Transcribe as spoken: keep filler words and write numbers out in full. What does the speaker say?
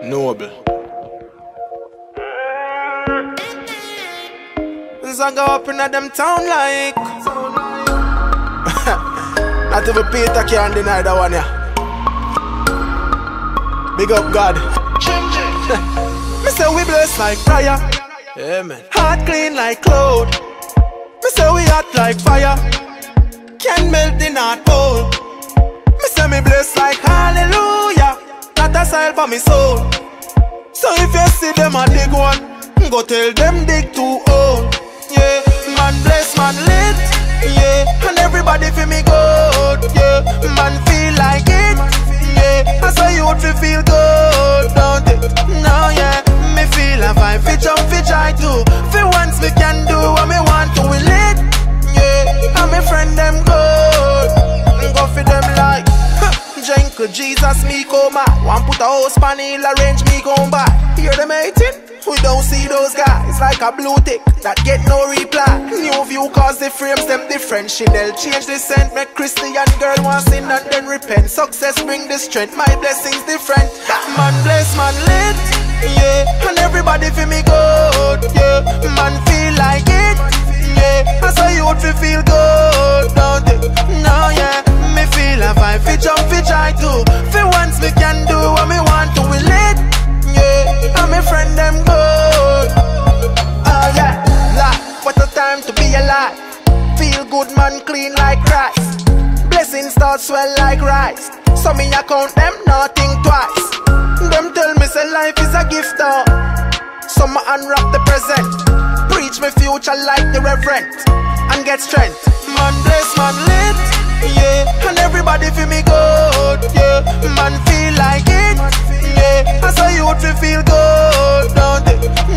Noble. I go up in a them town like not even Peter can deny that one, yeah. Big up God. Me say we bless like fire. Amen. Heart clean like cloud. Me say we hot like fire. Can melt in hot cold. Me say me bless like hallelujah. Not a sign for me soul. So if you see them a dig one, go tell them dig too old. Yeah, man bless, man lit. Yeah, and everybody feel me good. Yeah, man feel like it. Yeah, I saw you would feel good, don't it? No, yeah, me feel a vibe, fi jump, fi try to. For once me can do what me want to, we lit. Yeah, and me friend them good. Go for them like Jenko, Jesus, me come out. One put a house panel, arrange me come back. Hear them hating? We don't see those guys like a blue tick that get no reply. New view cause the frames them different. Chanel change the scent, make Christian girl want sin and then repent. Success bring the strength, my blessings different. Man bless, man lit. Yeah, and everybody feel me good. Yeah, man feel like it. Yeah, I saw you would feel good, don't it? No, yeah, me feel a vibe, fi jump, fi try to. For once me can do what me want to, we lit. Yeah, and me friend them good. Oh yeah, life, what a time to be alive. Feel good man, clean like rice. Blessings start swell like rice. So me account them, nothing twice. Them tell me say life is a gift, oh. So me unwrap the present. Preach me future like the reverend. And get strength. Man bless, man lit. Yeah, and everybody feel me good. Yeah, man feel like it. Yeah, I saw you would feel good, don't it?